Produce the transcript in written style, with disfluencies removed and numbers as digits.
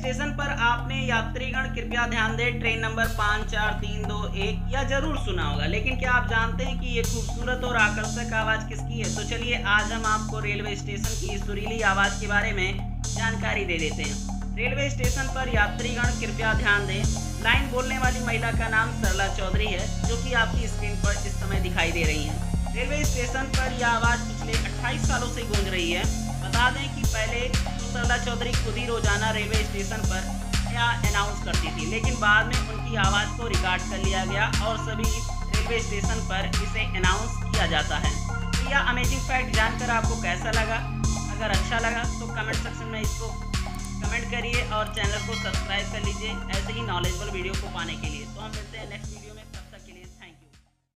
Station पर आपने यात्रीगण कृपया ध्यान दें ट्रेन नंबर 54321 या जरूर सुना होगा, लेकिन क्या आप जानते हैं कि ये खूबसूरत और आकर्षक आवाज़ किसकी है? तो चलिए आज हम आपको रेलवे स्टेशन की इस सुरीली आवाज़ के बारे में जानकारी दे देते हैं। रेलवे स्टेशन पर यात्रीगण कृपया ध्यान दें। लाइन बोलने वाली महिला का नाम सरला चौधरी है, जो कि आपकी स्क्रीन पर इस समय दिखाई दे रही है। रेलवे स्टेशन पर यह आवाज़ पिछले 28 सालों से गूंज रही है। बता दें कि पहले सरला चौधरी खुद ही रोजाना रेलवे स्टेशन पर नया अनाउंस करती थी, लेकिन बाद में उनकी आवाज़ को रिकॉर्ड कर लिया गया और सभी रेलवे स्टेशन पर इसे अनाउंस किया जाता है। तो यह अमेजिंग फैक्ट जानकर आपको कैसा लगा? अगर अच्छा लगा तो कमेंट सेक्शन में इसको कमेंट करिए और चैनल को सब्सक्राइब कर लीजिए ऐसे ही नॉलेजेबल वीडियो को पाने के लिए। तो हम मिलते हैं नेक्स्ट वीडियो।